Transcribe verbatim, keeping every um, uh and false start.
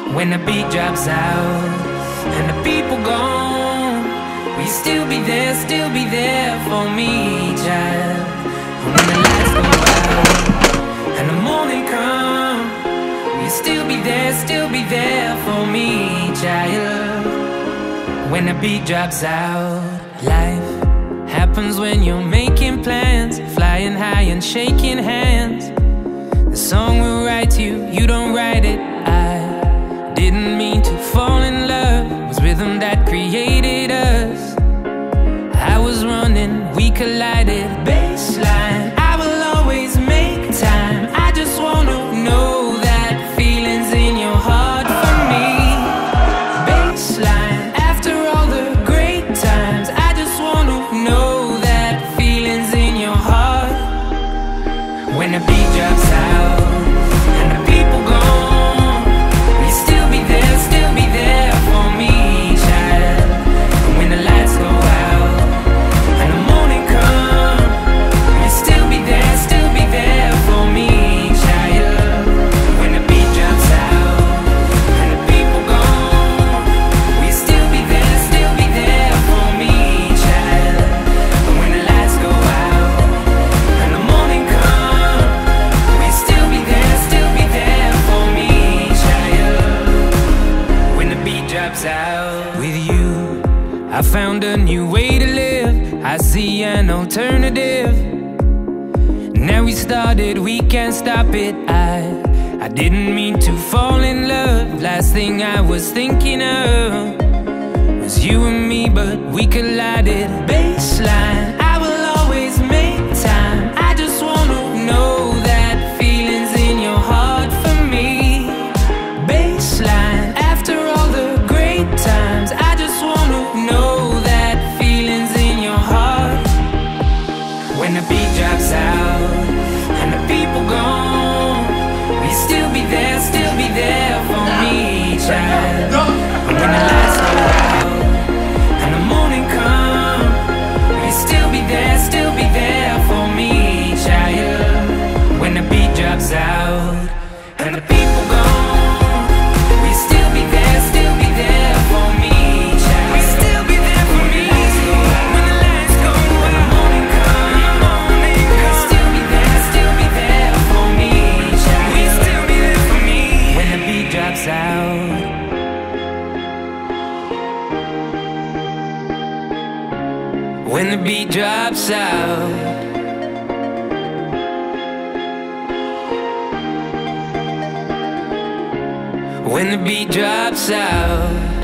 When the beat drops out and the people gone, will you still be there, still be there for me, child? And when the lights go out and the morning come, will you still be there, still be there for me, child? When the beat drops out. Life happens when you're making plans, flying high and shaking hands. The song will write you, you don't write it. I didn't mean to fall in love. It was rhythm that created us. I was running, we collided. Baseline, I will always make time. I just wanna know that feelings in your heart for me. Baseline, after all the great times, I just wanna know that feelings in your heart. When the beat drops out and the people gone, will you still be there, still be there for me, child? And when the lights go out and the morning come, will you still be there, still be there for me, child? When the beat drops out and the people gone, will you still be there, still be there for me, child? And when the lights go out and the morning come, will you still be there, still be there for me, child? When the beat drops out. With you, I found a new way to live. I see an alternative. Now we started, we can't stop it. I I didn't mean to fall in love. Last thing I was thinking of was you and me, but we collided. Baseline, I will always make time. I just wanna know that feelings in your heart for me. Baseline, after all the great times, I just wanna know that feelings in your heart. When the beat drops out and the people gone, will you still be there, still be there for me, child? And when the lights go out and the morning come, will you still be there, still be there for me, child? When the beat drops out and the people gone, will you still be there, still be there for me, child? Will you still be there for me? When the lights go out, when the morning come, will you still be there, still be there for me, child? Will you still be there for me? When the beat drops out. When the beat drops out. When the beat drops out.